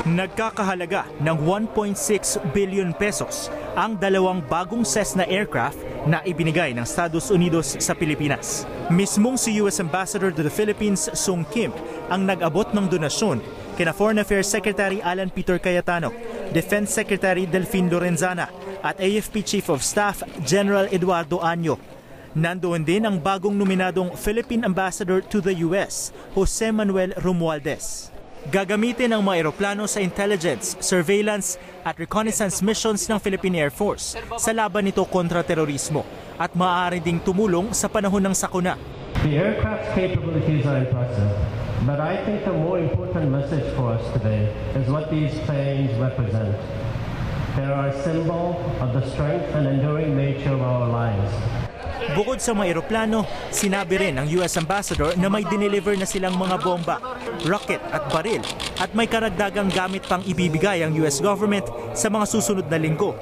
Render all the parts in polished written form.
Nagkakahalaga ng 1.6 billion pesos ang dalawang bagong Cessna aircraft na ibinigay ng Estados Unidos sa Pilipinas. Mismong si U.S. Ambassador to the Philippines, Sung Kim, ang nag-abot ng donasyon kina Foreign Affairs Secretary Alan Peter Cayetano, Defense Secretary Delfin Lorenzana at AFP Chief of Staff General Eduardo Año. Nandoon din ang bagong nominadong Philippine Ambassador to the U.S., Jose Manuel Romualdez. Gagamitin ang mga eroplano sa intelligence, surveillance at reconnaissance missions ng Philippine Air Force sa laban nito kontra terorismo at maaari ding tumulong sa panahon ng sakuna. The aircraft's capabilities are impressive, but I think the more important message for us today is what these planes represent. They are a symbol of the strength and enduring nature of our lives. Bukod sa mga eroplano, sinabi rin ng U.S. Ambassador na may dineliver na silang mga bomba, rocket at baril at may karagdagang gamit pang ibibigay ang U.S. government sa mga susunod na linggo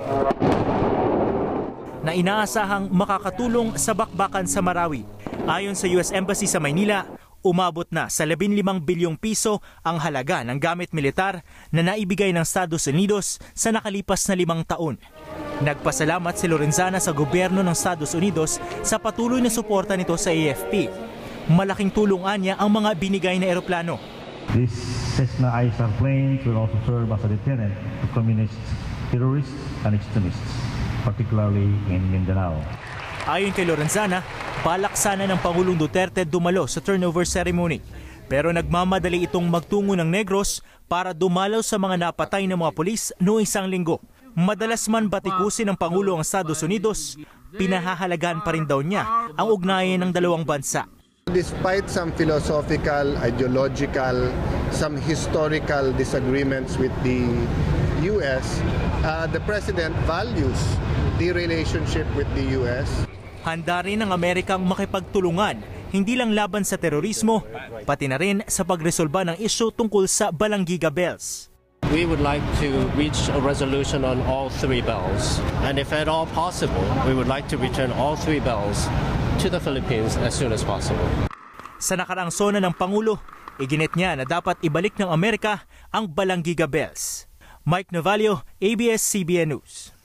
na inaasahang makakatulong sa bakbakan sa Marawi. Ayon sa U.S. Embassy sa Maynila, umabot na sa 15 bilyong piso ang halaga ng gamit militar na naibigay ng Estados Unidos sa nakalipas na 5 taon. Nagpasalamat si Lorenzana sa gobyerno ng Estados Unidos sa patuloy na suporta nito sa AFP. Malaking tulungan niya ang mga binigay na eroplano. These Cessna ISR planes will also serve as a deterrent to communist terrorists and extremists, particularly in Mindanao. Ayon kay Lorenzana, balak sana ng Pangulong Duterte dumalo sa turnover ceremony. Pero nagmamadali itong magtungo ng Negros para dumalaw sa mga napatay ng mga pulis noong 1 linggo. Madalas man batikusin ng Pangulo ang Estados Unidos, pinahahalagaan pa rin daw niya ang ugnayan ng dalawang bansa. Despite some philosophical, ideological, some historical disagreements with the U.S., the President values the relationship with the U.S. Handa rin ang Amerikang makipagtulungan, hindi lang laban sa terorismo, pati na rin sa pagresolba ng isyu tungkol sa Balanggiga Bells. We would like to reach a resolution on all 3 bells. And if at all possible, we would like to return all 3 bells to the Philippines as soon as possible. Sa nakaraang sona ng Pangulo, iginit niya na dapat ibalik ng Amerika ang Balanggiga Bells. Mike Navalio, ABS-CBN News.